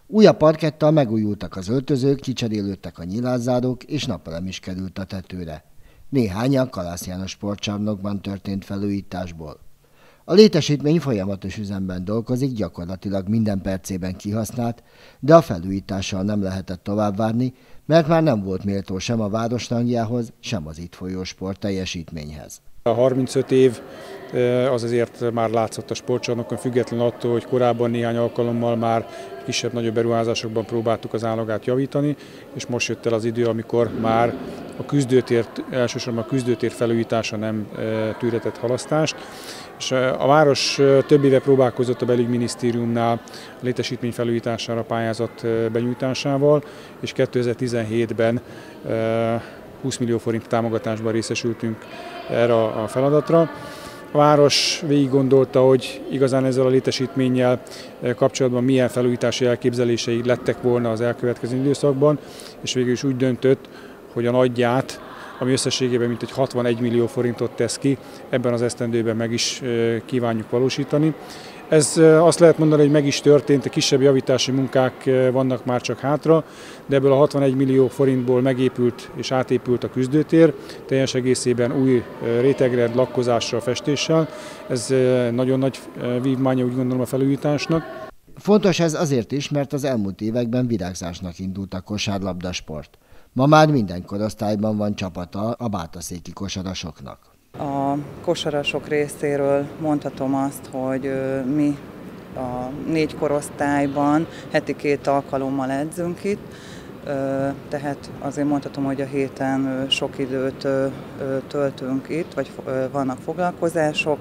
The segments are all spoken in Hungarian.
Újabb parkettal megújultak az öltözők, kicserélődtek a nyilázzárok, és napelem is került a tetőre. Néhányan Kalász János sportcsarnokban történt felújításból. A létesítmény folyamatos üzemben dolgozik, gyakorlatilag minden percében kihasznált, de a felújítással nem lehetett tovább várni, mert már nem volt méltó sem a város rangjához, sem az itt folyó sport teljesítményhez. A 35 év az azért már látszott a sportcsarnokon, független attól, hogy korábban néhány alkalommal már kisebb-nagyobb beruházásokban próbáltuk az állagát javítani, és most jött el az idő, amikor már a küzdőtér, elsősorban a küzdőtér felújítása nem tűrhetett halasztást. És a város több éve próbálkozott a belügyminisztériumnál a létesítmény felújítására pályázat benyújtásával, és 2017-ben 20 millió forint támogatásban részesültünk erre a feladatra. A város végig gondolta, hogy igazán ezzel a létesítménnyel kapcsolatban milyen felújítási elképzelései lettek volna az elkövetkező időszakban, és végül is úgy döntött, hogy a nagyját, ami összességében mintegy 61 millió forintot tesz ki, ebben az esztendőben meg is kívánjuk valósítani. Ez azt lehet mondani, hogy meg is történt, a kisebb javítási munkák vannak már csak hátra, de ebből a 61 millió forintból megépült és átépült a küzdőtér, teljes egészében új rétegrend, lakkozással, festéssel. Ez nagyon nagy vívmánya, úgy gondolom, a felújításnak. Fontos ez azért is, mert az elmúlt években virágzásnak indult a kosárlabdasport. Ma már minden korosztályban van csapata a bátaszéki kosarasoknak. A kosarasok részéről mondhatom azt, hogy mi a 4 korosztályban heti 2 alkalommal edzünk itt, tehát azért mondhatom, hogy a héten sok időt töltünk itt, vagy vannak foglalkozások.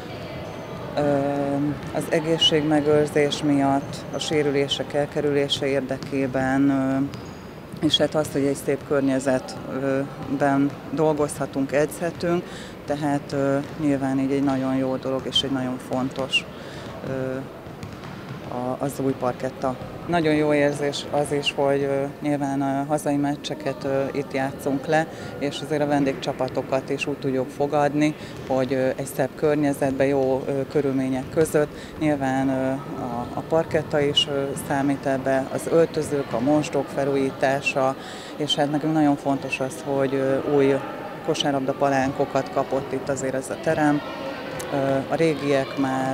Az egészségmegőrzés miatt, a sérülések elkerülése érdekében, és hát azt, hogy egy szép környezetben dolgozhatunk, edzhetünk, tehát nyilván így egy nagyon jó dolog és egy nagyon fontos az új parketta. Nagyon jó érzés az is, hogy nyilván a hazai meccseket itt játszunk le, és azért a vendégcsapatokat is úgy tudjuk fogadni, hogy egy szebb környezetben, jó körülmények között. Nyilván a parketta is számít ebbe, az öltözők, a mosdók felújítása, és hát nekünk nagyon fontos az, hogy új kosárlabda palánkokat kapott itt azért ez a terem. A régiek már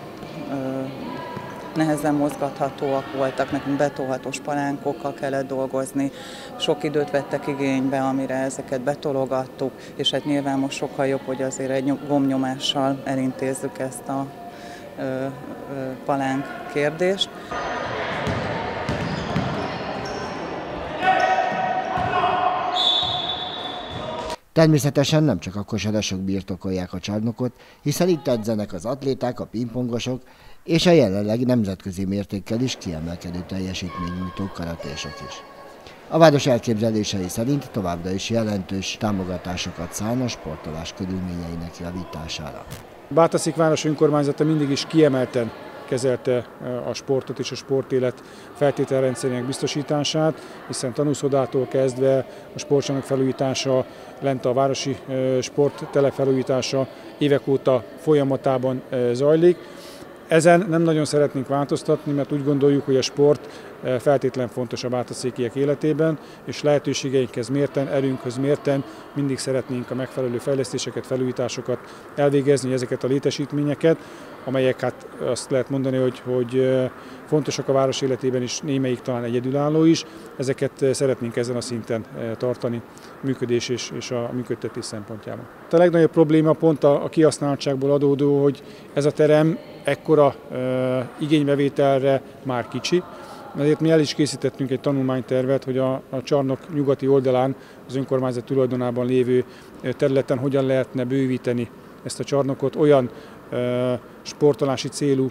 nehezen mozgathatóak voltak, nekünk betolhatós palánkokkal kellett dolgozni, sok időt vettek igénybe, amire ezeket betologattuk, és hát nyilván most sokkal jobb, hogy azért egy gombnyomással elintézzük ezt a palánk kérdést. Természetesen nem csak a kosarasok birtokolják a csarnokot, hiszen itt edzenek az atléták, a pingpongosok és a jelenleg nemzetközi mértékkel is kiemelkedő teljesítménynyújtó karatésok is. A város elképzelései szerint továbbra is jelentős támogatásokat szán a sportolás körülményeinek javítására. Bátaszék város önkormányzata mindig is kiemelten kezelte a sportot és a sportélet feltételrendszerének biztosítását, hiszen tanúszodától kezdve a sportcsarnok felújítása, lent a városi sporttelep felújítása évek óta folyamatában zajlik. Ezen nem nagyon szeretnénk változtatni, mert úgy gondoljuk, hogy a sport feltétlen fontos a bátaszékiek életében, és lehetőségeinkhez mérten, erőnkhöz mérten mindig szeretnénk a megfelelő fejlesztéseket, felújításokat elvégezni, ezeket a létesítményeket, amelyek hát azt lehet mondani, hogy fontosak a város életében is, némelyik talán egyedülálló is. Ezeket szeretnénk ezen a szinten tartani működés és a működtetés szempontjában. A legnagyobb probléma pont a kihasználtságból adódó, hogy ez a terem ekkora igénybevételre már kicsi. Ezért mi el is készítettünk egy tanulmánytervet, hogy a csarnok nyugati oldalán, az önkormányzat tulajdonában lévő területen hogyan lehetne bővíteni ezt a csarnokot olyan sportolási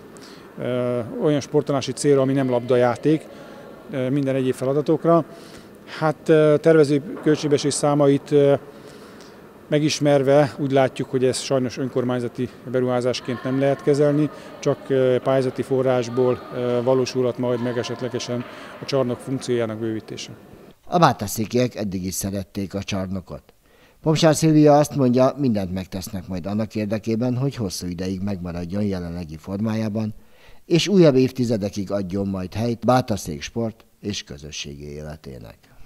célra, ami nem labdajáték, minden egyéb feladatokra. Hát tervező költségbeesés számait megismerve úgy látjuk, hogy ez sajnos önkormányzati beruházásként nem lehet kezelni, csak pályázati forrásból valósulhat majd meg esetlegesen a csarnok funkciójának bővítése. A bátaszékiek eddig is szerették a csarnokot. Pomsár Szilvia azt mondja, mindent megtesznek majd annak érdekében, hogy hosszú ideig megmaradjon jelenlegi formájában, és újabb évtizedekig adjon majd helyt Bátorszék sport és közösségi életének.